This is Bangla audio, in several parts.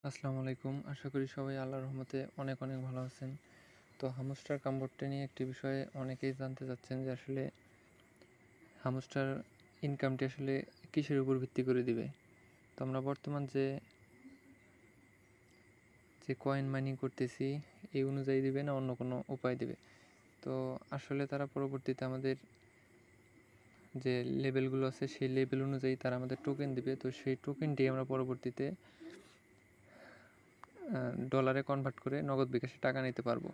আসসালামু আলাইকুম। আশা করি সবাই আল্লাহর রহমতে অনেক ভালো আছেন। তো হামস্টার কামবোর্ডটা নিয়ে একটি বিষয়ে অনেকেই জানতে চাচ্ছেন যে আসলে হামস্টার ইনকামটি আসলে কিসের উপর ভিত্তি করে দিবে। তো আমরা বর্তমান যে কয়েন মাইনিং করতেছি এই অনুযায়ী দিবে না অন্য কোনো উপায় দিবে। তো আসলে তারা পরবর্তীতে আমাদের যে লেভেলগুলো আছে সেই লেভেল অনুযায়ী তারা আমাদের টোকেন দিবে। তো সেই টোকেনটি আমরা পরবর্তীতে ডলারে কনভার্ট করে নগদ বিকাশে টাকা নিতে পারবো।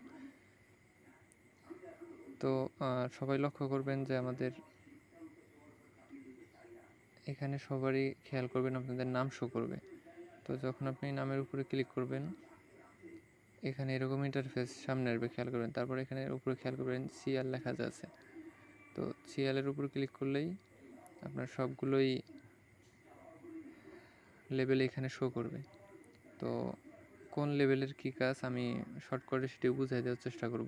তো সবাই লক্ষ্য করবেন যে আমাদের এখানে সবারই খেয়াল করবেন আপনাদের নাম শো করবে। তো যখন আপনি নামের উপরে ক্লিক করবেন এখানে এরকম ইন্টারফেস সামনে আসবে, খেয়াল করবেন। তারপর এখানে উপরে খেয়াল করবেন সিএল লেখা আছে। তো সিএলের উপর ক্লিক করলেই আপনার সবগুলোই লেভেল এখানে শো করবে। তো কোন লেভেলের কী কাজ আমি শর্ট করে সেটিও বুঝাই দেওয়ার চেষ্টা করব।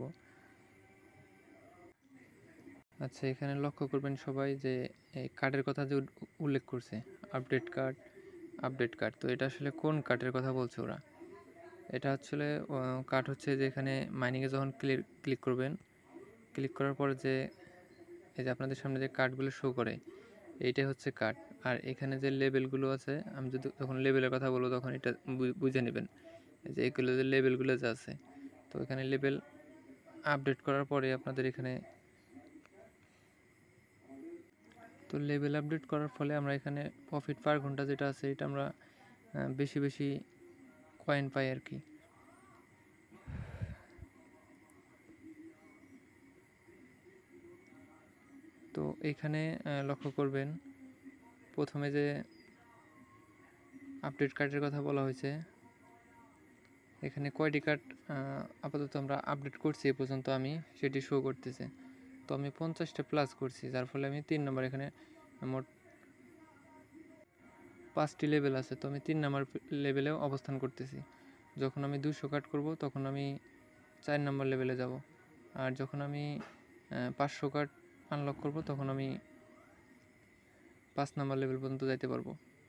আচ্ছা, এখানে লক্ষ্য করবেন সবাই যে এই কার্ডের কথা যে উল্লেখ করছে, আপডেট কার্ড। তো এটা আসলে কোন কার্ডের কথা বলছে ওরা? এটা আসলে কার্ড হচ্ছে যে এখানে মাইনিংয়ে যখন ক্লিক করবেন, ক্লিক করার পরে যে এই যে আপনাদের সামনে যে কার্ডগুলো শো করে এইটাই হচ্ছে কার্ড। আর এখানে যে লেবেলগুলো আছে, আমি যখন লেবেলের কথা বলবো তখন এটা বুঝে নেবেন যে এগুলো যে লেবেলগুলো যে আছে। তো এখানে লেবেল আপডেট করার পরে আপনাদের এখানে তো লেভেল আপডেট করার ফলে আমরা এখানে প্রফিট পার ঘন্টা যেটা আছে এটা আমরা বেশি কয়েন পাই আর কি। তো এখানে লক্ষ্য করবেন প্রথমে যে আপডেট কার্ডের কথা বলা হয়েছে, এখানে কয়টি কার্ড আপাতত আমরা আপডেট করছি এ পর্যন্ত আমি সেটি শো করতেছে। তো আমি 50টা প্লাস করছি, যার ফলে আমি 3 নম্বর, এখানে মোট 5টি লেভেল আছে। তো আমি 3 নম্বর লেভেলেও অবস্থান করতেছি। যখন আমি 200 কার্ড করব তখন আমি 4 নম্বর লেভেলে যাব। আর যখন আমি 500 কার্ড আনলক করব তখন আমি 5 নম্বর লেভেল পর্যন্ত যাইতে পারবো।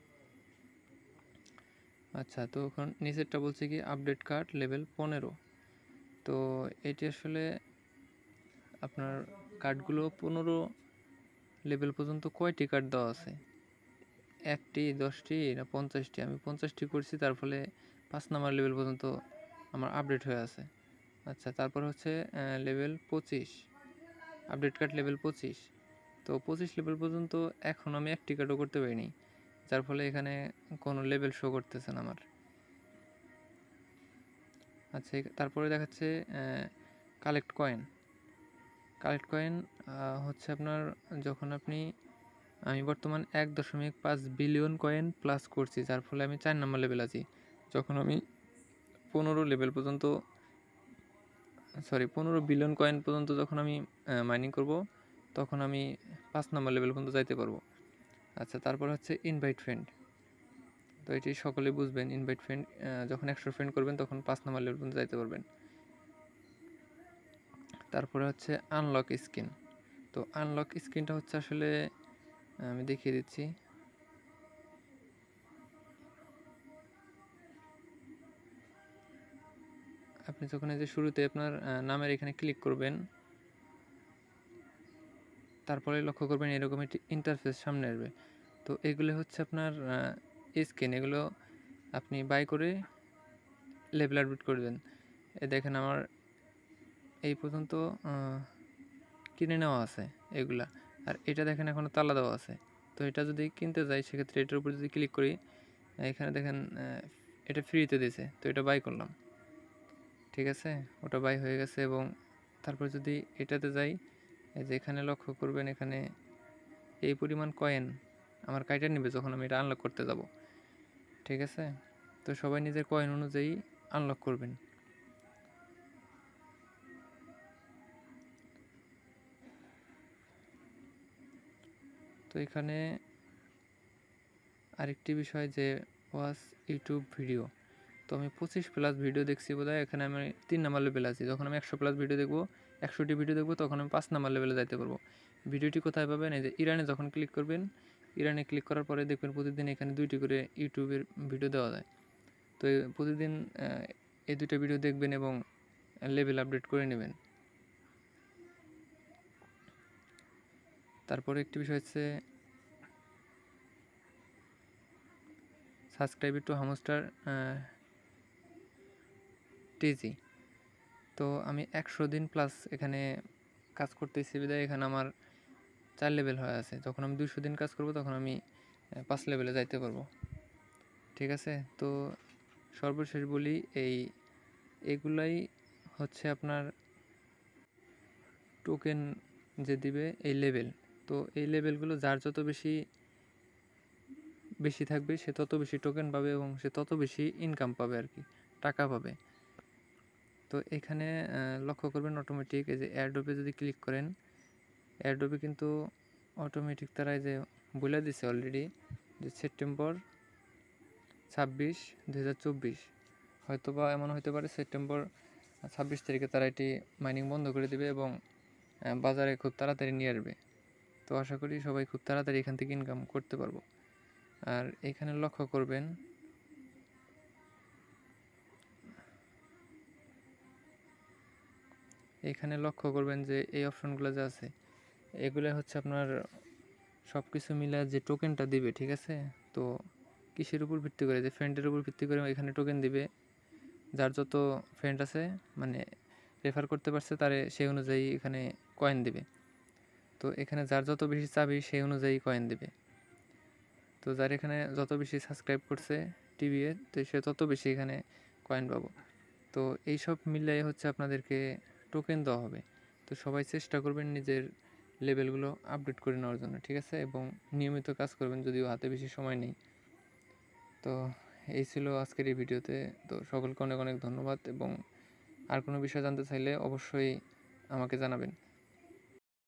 আচ্ছা, তো এখন নিচেরটা বলছে কি আপডেট কার্ড লেভেল 15। তো এটি আসলে আপনার কার্ডগুলো 15 লেভেল পর্যন্ত কয়টি কার্ড দেওয়া আছে, 1টি, 10টি না 50টি? আমি 50টি করছি, তার ফলে 5 নম্বর লেভেল পর্যন্ত আমার আপডেট হয়ে আছে। আচ্ছা, তারপর হচ্ছে লেভেল 25, আপডেট কার্ড লেভেল 25। তো 25 লেভেল পর্যন্ত এখন আমি একটি কার্ডও করতে পারিনি, যার ফলে এখানে কোনো লেভেল শো করতেছে না আমার। আচ্ছা, তারপরে দেখাচ্ছে কালেক্ট কয়েন হচ্ছে আপনার যখন আমি বর্তমান 1.5 বিলিয়ন কয়েন প্লাস করছি, যার ফলে আমি 4 নম্বর লেভেল আছি। যখন আমি 15 বিলিয়ন কয়েন পর্যন্ত যখন আমি মাইনিং করব তখন আমি 5 নম্বর লেভেল পর্যন্ত যাইতে পারবো। আচ্ছা, তারপর হচ্ছে ইনভাইট ফ্রেন্ড। তো এটি সকলেই বুঝবেন, ইনভাইট ফ্রেন্ড যখন 100 ফ্রেন্ড করবেন তখন 5 নম্বর লেভেল পর্যন্ত যাইতে পারবেন। তারপরে হচ্ছে আনলক স্কিন। তো আনলক স্কিনটা হচ্ছে আসলে আমি দেখিয়ে দিচ্ছি। আপনি যখন এই যে শুরুতে আপনার নামের এখানে ক্লিক করবেন, তারপরে লক্ষ্য করবেন এরকম একটি ইন্টারফেস সামনে আসবে। তো এগুলো হচ্ছে আপনার স্কিন, এগুলো আপনি বাই করে লেভেল আপডেট করবেন। এই দেখেন আমার এই পর্যন্ত কিনে নেওয়া আছে এগুলা, আর এটা দেখেন এখনও তালা দেওয়া আছে। তো এটা যদি কিনতে যাই সেক্ষেত্রে এটার উপর যদি ক্লিক করি, এখানে দেখেন এটা ফ্রিতে দিয়েছে, তো এটা বাই করলাম। ঠিক আছে, ওটা বাই হয়ে গেছে। এবং তারপর যদি এটাতে যাই, এই যে এখানে লক্ষ্য করবেন এখানে এই পরিমাণ কয়েন আমার কাইটা নেবে যখন আমি এটা আনলক করতে যাব। ঠিক আছে, তো সবাই নিজের কয়েন অনুযায়ী আনলক করবেন। তো এখানে আরেকটি বিষয় যে ওয়াচ ইউটিউব ভিডিও। তো আমি 25 প্লাস ভিডিও দেখছি বোধহয়, এখানে আমি 3 নাম্বার লেভেল আছি। যখন আমি 100 প্লাস ভিডিও দেখবো, 100টি ভিডিও দেখবো, তখন আমি 5 নাম্বার লেভেলে যাইতে পারবো। ভিডিওটি কোথায় পাবেন? এই যে ইরানে যখন ক্লিক করবেন, ইরানে ক্লিক করার পরে দেখবেন প্রতিদিন এখানে 2টি করে ইউটিউবের ভিডিও দেওয়া যায়। তো প্রতিদিন এই 2টা ভিডিও দেখবেন এবং লেভেল আপডেট করে নেবেন। তারপরে একটি বিষয় হচ্ছে সাবস্ক্রাইব টু হামস্টার টিজি। তো আমি 100 দিন প্লাস এখানে কাজ করতেছি বিধায় এখানে আমার 4 লেভেল হয়ে আছে। যখন আমি 200 দিন কাজ করব তখন আমি 5 লেভেলে যাইতে পারবো। ঠিক আছে, তো সর্বশেষ বলি এইগুলাই হচ্ছে আপনার টোকেন যে দিবে এই লেভেল। তো এই লেভেলগুলো যার যত বেশি থাকবে সে তত বেশি টোকেন পাবে এবং সে তত বেশি ইনকাম পাবে আর কি, টাকা পাবে। তো এখানে লক্ষ্য করবেন অটোমেটিক এই যে এয়ারড্রপে যদি ক্লিক করেন, এয়ারড্রপে কিন্তু অটোমেটিক তারা যে বলে দিছে অলরেডি যে সেপ্টেম্বর 26, 2024 হয়তো বা এমন হতে পারে সেপ্টেম্বর 26 তারিখে তারা এটি মাইনিং বন্ধ করে দিবে এবং বাজারে খুব তাড়াতাড়ি নিয়ে আসবে। তো আশা করি সবাই খুব তাড়াতাড়ি এখান থেকে ইনকাম করতে পারবো। আর এখানে লক্ষ্য করবেন যে এই অপশনগুলো যে আছে এগুলো হচ্ছে আপনার সব কিছু মিলে যে টোকেনটা দিবে। ঠিক আছে, তো কিসের উপর ভিত্তি করে, যে ফ্রেন্ডের উপর ভিত্তি করে এখানে টোকেন দিবে। যার যত ফ্রেন্ড আছে মানে রেফার করতে পারছে তারে সেই অনুযায়ী এখানে কয়েন দিবে। তো এখানে যার যত বেশি চাবি সেই অনুযায়ী কয়েন দিবে। তো যার এখানে যত বেশি সাবস্ক্রাইব করছে টিভিএ, তো সে তত বেশি এখানে কয়েন পাবো। তো এইসব মিলিয়ে হচ্ছে আপনাদেরকে টোকেন দেওয়া হবে। তো সবাই চেষ্টা করবেন নিজের লেভেলগুলো আপডেট করে নেওয়ার জন্য। ঠিক আছে, এবং নিয়মিত কাজ করবেন যদিও হাতে বেশি সময় নেই। তো এই ছিল আজকের এই ভিডিওতে। তো সকলকে অনেক অনেক ধন্যবাদ, এবং আর কোনো বিষয় জানতে চাইলে অবশ্যই আমাকে জানাবেন।